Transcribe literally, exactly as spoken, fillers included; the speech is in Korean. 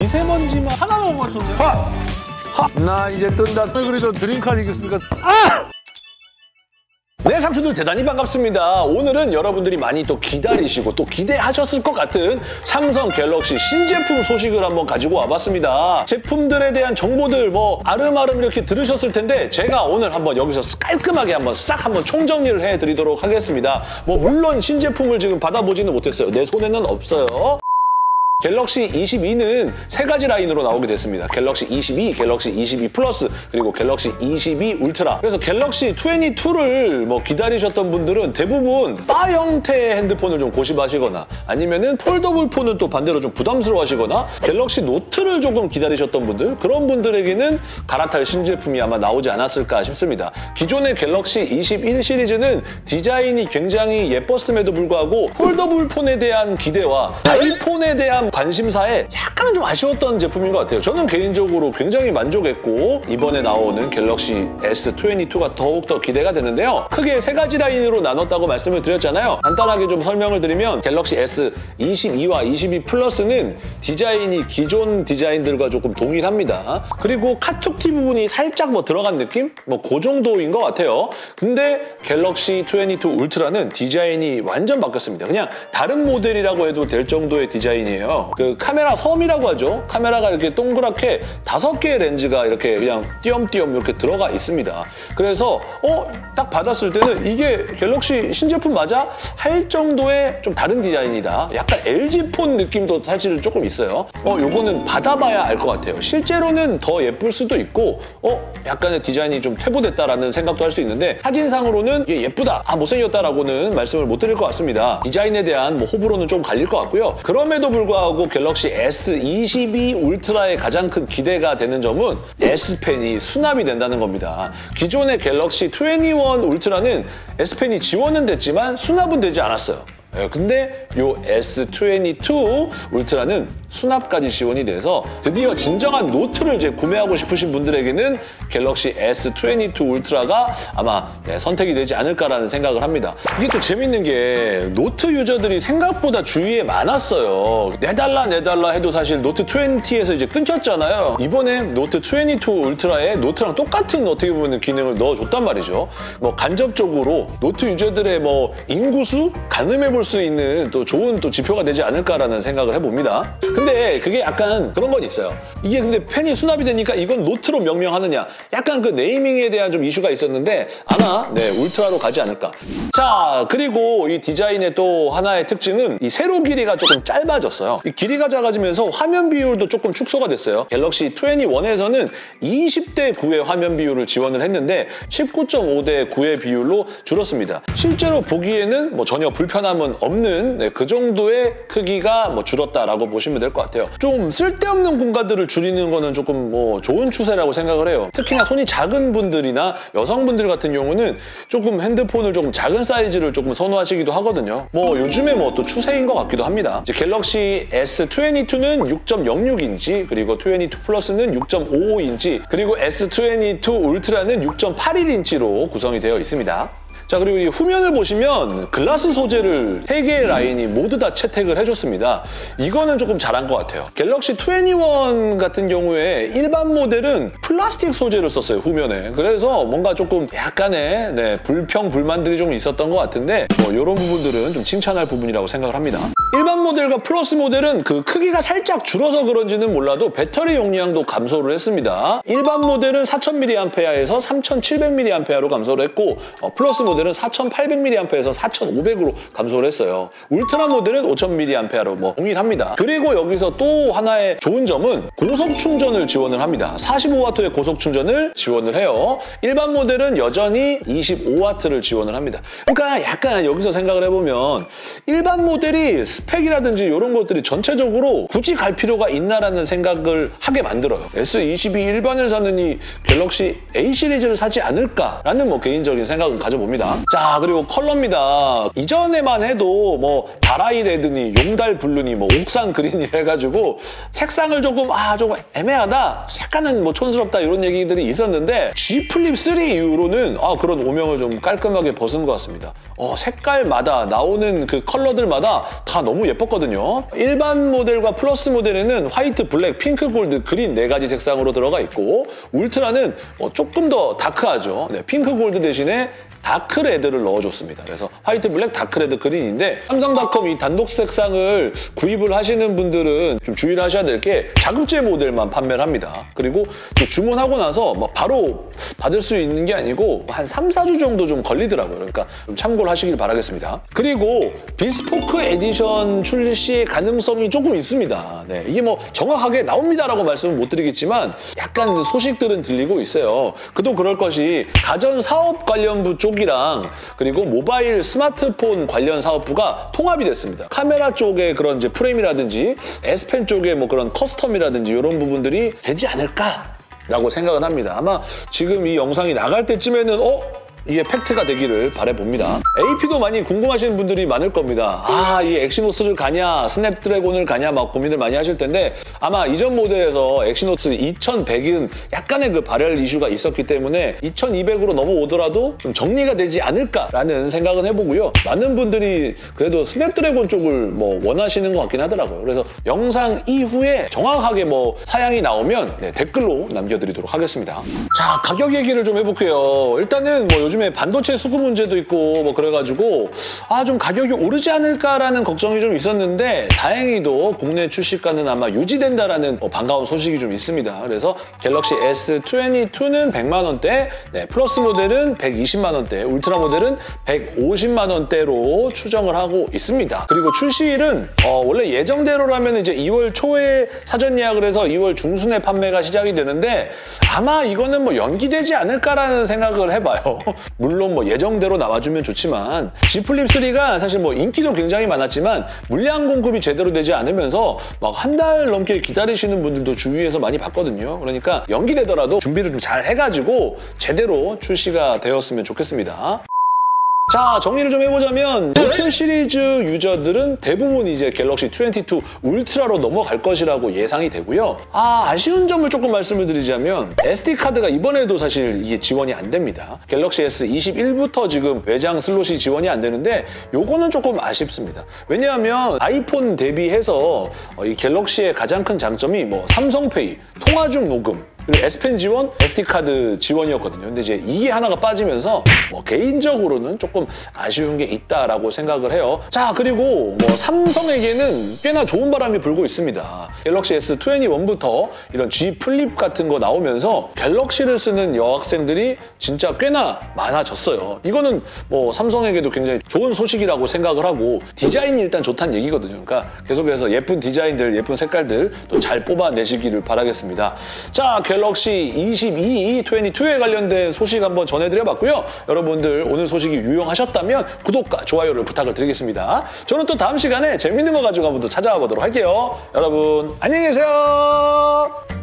미세먼지만 하나만 못 맞췄네. 하! 하! 나 이제 뜬다. 그래도 드림카 아니겠습니까? 아! 네, 상추들 대단히 반갑습니다. 오늘은 여러분들이 많이 또 기다리시고 또 기대하셨을 것 같은 삼성 갤럭시 신제품 소식을 한번 가지고 와봤습니다. 제품들에 대한 정보들 뭐 아름아름 이렇게 들으셨을 텐데 제가 오늘 한번 여기서 깔끔하게 한번 싹 한번 총정리를 해드리도록 하겠습니다. 뭐 물론 신제품을 지금 받아보지는 못했어요. 내 손에는 없어요. 갤럭시 이십이는 세 가지 라인으로 나오게 됐습니다. 갤럭시 이십이, 갤럭시 이십이 플러스, 그리고 갤럭시 이십이 울트라. 그래서 갤럭시 이십이를 뭐 기다리셨던 분들은 대부분 바 형태의 핸드폰을 좀 고심하시거나 아니면은 폴더블 폰은 또 반대로 좀 부담스러워 하시거나 갤럭시 노트를 조금 기다리셨던 분들, 그런 분들에게는 갈아탈 신제품이 아마 나오지 않았을까 싶습니다. 기존의 갤럭시 이십일 시리즈는 디자인이 굉장히 예뻤음에도 불구하고 폴더블 폰에 대한 기대와 아이폰에 대한 관심사에 약간은 좀 아쉬웠던 제품인 것 같아요. 저는 개인적으로 굉장히 만족했고 이번에 나오는 갤럭시 에스 이십이가 더욱더 기대가 되는데요. 크게 세 가지 라인으로 나눴다고 말씀을 드렸잖아요. 간단하게 좀 설명을 드리면 갤럭시 에스 이십이와 이십이 플러스는 디자인이 기존 디자인들과 조금 동일합니다. 그리고 카툭티 부분이 살짝 뭐 들어간 느낌? 뭐 그 정도인 것 같아요. 근데 갤럭시 이십이 울트라는 디자인이 완전 바뀌었습니다. 그냥 다른 모델이라고 해도 될 정도의 디자인이에요. 그 카메라 섬이라고 하죠. 카메라가 이렇게 동그랗게 다섯 개의 렌즈가 이렇게 그냥 띄엄띄엄 이렇게 들어가 있습니다. 그래서 어? 딱 받았을 때는 이게 갤럭시 신제품 맞아? 할 정도의 좀 다른 디자인이다. 약간 엘지폰 느낌도 사실 조금 있어요. 어, 요거는 받아봐야 알 것 같아요. 실제로는 더 예쁠 수도 있고 어? 약간의 디자인이 좀 퇴보됐다라는 생각도 할 수 있는데 사진상으로는 이게 예쁘다, 아 못생겼다라고는 말씀을 못 드릴 것 같습니다. 디자인에 대한 뭐 호불호는 좀 갈릴 것 같고요. 그럼에도 불구하고 갤럭시 에스 이십이 울트라의 가장 큰 기대가 되는 점은 S펜이 수납이 된다는 겁니다. 기존의 갤럭시 이십일 울트라는 S펜이 지원은 됐지만 수납은 되지 않았어요. 네, 근데 요 에스 이십이 울트라는 수납까지 지원이 돼서 드디어 진정한 노트를 이제 구매하고 싶으신 분들에게는 갤럭시 에스 이십이 울트라가 아마 네, 선택이 되지 않을까라는 생각을 합니다. 이게 또 재밌는 게 노트 유저들이 생각보다 주위에 많았어요. 내달라 내달라 해도 사실 노트 이십에서 이제 끊겼잖아요. 이번에 노트 이십이 울트라에 노트랑 똑같은 어떻게 보면 기능을 넣어줬단 말이죠. 뭐 간접적으로 노트 유저들의 뭐 인구수 가늠해볼 수 있는 또 좋은 또 지표가 되지 않을까라는 생각을 해봅니다. 근데 그게 약간 그런 건 있어요. 이게 근데 펜이 수납이 되니까 이건 노트로 명명하느냐, 약간 그 네이밍에 대한 좀 이슈가 있었는데 아마 네 울트라로 가지 않을까. 자, 그리고 이 디자인의 또 하나의 특징은 이 세로 길이가 조금 짧아졌어요. 이 길이가 작아지면서 화면 비율도 조금 축소가 됐어요. 갤럭시 이십일에서는 이십 대 구의 화면 비율을 지원을 했는데 십구 점 오 대 구의 비율로 줄었습니다. 실제로 보기에는 뭐 전혀 불편함은 없는 네, 그 정도의 크기가 뭐 줄었다라고 보시면 될 것 같아요. 좀 쓸데없는 공간들을 줄이는 거는 조금 뭐 좋은 추세라고 생각을 해요. 특히나 손이 작은 분들이나 여성분들 같은 경우는 조금 핸드폰을 조금 작은 사이즈를 조금 선호하시기도 하거든요. 뭐 요즘에 뭐 또 추세인 것 같기도 합니다. 이제 갤럭시 에스 이십이는 육 점 영육 인치, 그리고 이십이 플러스는 육 점 오오 인치, 그리고 에스 이십이 울트라는 육 점 팔일 인치로 구성이 되어 있습니다. 자, 그리고 이 후면을 보시면 글라스 소재를 세 개의 라인이 모두 다 채택을 해줬습니다. 이거는 조금 잘한 것 같아요. 갤럭시 이십일 같은 경우에 일반 모델은 플라스틱 소재를 썼어요, 후면에. 그래서 뭔가 조금 약간의 네, 불평, 불만들이 좀 있었던 것 같은데 뭐 이런 부분들은 좀 칭찬할 부분이라고 생각을 합니다. 일반 모델과 플러스 모델은 그 크기가 살짝 줄어서 그런지는 몰라도 배터리 용량도 감소를 했습니다. 일반 모델은 사천 밀리암페어에서 삼천칠백 밀리암페어로 감소를 했고 어, 플러스 모델 모델은 사천팔백 밀리암페어에서 사천오백으로 감소를 했어요. 울트라 모델은 오천 밀리암페어로 뭐 동일합니다. 그리고 여기서 또 하나의 좋은 점은 고속 충전을 지원을 합니다. 사십오 와트의 고속 충전을 지원을 해요. 일반 모델은 여전히 이십오 와트를 지원을 합니다. 그러니까 약간 여기서 생각을 해보면 일반 모델이 스펙이라든지 이런 것들이 전체적으로 굳이 갈 필요가 있나라는 생각을 하게 만들어요. 에스 이십이 일반을 사는 이 갤럭시 A 시리즈를 사지 않을까라는 뭐 개인적인 생각을 가져봅니다. 자, 그리고 컬러입니다. 이전에만 해도 뭐 다라이 레드니, 용달 블루니, 뭐 옥상 그린이 해가지고 색상을 조금 아 조금 애매하다, 약간은 뭐 촌스럽다 이런 얘기들이 있었는데 G 플립 쓰리 이후로는 아 그런 오명을 좀 깔끔하게 벗은 것 같습니다. 어, 색깔마다 나오는 그 컬러들마다 다 너무 예뻤거든요. 일반 모델과 플러스 모델에는 화이트, 블랙, 핑크, 골드, 그린 네 가지 색상으로 들어가 있고 울트라는 어, 조금 더 다크하죠. 네, 핑크, 골드 대신에 다크 레드를 넣어줬습니다. 그래서 화이트, 블랙, 다크 레드, 그린인데 삼성닷컴 이 단독 색상을 구입을 하시는 분들은 좀 주의를 하셔야 될 게 자급제 모델만 판매를 합니다. 그리고 또 주문하고 나서 막 바로 받을 수 있는 게 아니고 한 삼, 사 주 정도 좀 걸리더라고요. 그러니까 좀 참고를 하시길 바라겠습니다. 그리고 비스포크 에디션 출시의 가능성이 조금 있습니다. 네, 이게 뭐 정확하게 나옵니다라고 말씀은 못 드리겠지만 약간 소식들은 들리고 있어요. 그도 그럴 것이 가전 사업 관련부 쪽이랑 그리고 모바일 스마트폰 관련 사업부가 통합이 됐습니다. 카메라 쪽에 그런 이제 프레임이라든지 S펜 쪽에 뭐 그런 커스텀이라든지 이런 부분들이 되지 않을까라고 생각은 합니다. 아마 지금 이 영상이 나갈 때쯤에는 어? 이게 팩트가 되기를 바라봅니다. 에이피도 많이 궁금하시는 분들이 많을 겁니다. 아, 이 엑시노스를 가냐, 스냅드래곤을 가냐 막 고민을 많이 하실 텐데 아마 이전 모델에서 엑시노스 이천백은 약간의 그 발열 이슈가 있었기 때문에 이천이백으로 넘어오더라도 좀 정리가 되지 않을까라는 생각은 해보고요. 많은 분들이 그래도 스냅드래곤 쪽을 뭐 원하시는 것 같긴 하더라고요. 그래서 영상 이후에 정확하게 뭐 사양이 나오면 네, 댓글로 남겨드리도록 하겠습니다. 자, 가격 얘기를 좀 해볼게요. 일단은 뭐 요즘에 반도체 수급 문제도 있고 뭐 그래가지고 아, 좀 가격이 오르지 않을까라는 걱정이 좀 있었는데 다행히도 국내 출시가는 아마 유지된다라는 어, 반가운 소식이 좀 있습니다. 그래서 갤럭시 에스 이십이는 백만 원대, 네, 플러스 모델은 백이십만 원대, 울트라 모델은 백오십만 원대로 추정을 하고 있습니다. 그리고 출시일은 어, 원래 예정대로라면 이제 이월 초에 사전 예약을 해서 이월 중순에 판매가 시작이 되는데 아마 이거는 뭐 연기되지 않을까라는 생각을 해봐요. 물론 뭐 예정대로 나와주면 좋지만 Z 플립 쓰리가 사실 뭐 인기도 굉장히 많았지만 물량 공급이 제대로 되지 않으면서 막 한 달 넘게 기다리시는 분들도 주위에서 많이 봤거든요. 그러니까 연기되더라도 준비를 좀 잘 해가지고 제대로 출시가 되었으면 좋겠습니다. 자, 정리를 좀 해보자면 노트 시리즈 유저들은 대부분 이제 갤럭시 이십이 울트라로 넘어갈 것이라고 예상이 되고요. 아, 아쉬운 점을 조금 말씀을 드리자면 에스디카드가 이번에도 사실 이게 지원이 안 됩니다. 갤럭시 에스 이십일부터 지금 외장 슬롯이 지원이 안 되는데 요거는 조금 아쉽습니다. 왜냐하면 아이폰 대비해서 이 갤럭시의 가장 큰 장점이 뭐 삼성페이, 통화 중 녹음, 그리고 S펜 지원, 에스디카드 지원이었거든요. 근데 이제 이게 하나가 빠지면서 뭐 개인적으로는 조금 아쉬운 게 있다라고 생각을 해요. 자, 그리고 뭐 삼성에게는 꽤나 좋은 바람이 불고 있습니다. 갤럭시 에스 이십일부터 이런 G 플립 같은 거 나오면서 갤럭시를 쓰는 여학생들이 진짜 꽤나 많아졌어요. 이거는 뭐 삼성에게도 굉장히 좋은 소식이라고 생각을 하고 디자인이 일단 좋다는 얘기거든요. 그러니까 계속해서 예쁜 디자인들, 예쁜 색깔들 또 잘 뽑아내시기를 바라겠습니다. 자, 갤럭시 이십이, 이십이에 관련된 소식 한번 전해드려봤고요. 여러분들 오늘 소식이 유용하셨다면 구독과 좋아요를 부탁을 드리겠습니다. 저는 또 다음 시간에 재밌는 거 가지고 한번 더 찾아와 보도록 할게요. 여러분 안녕히 계세요.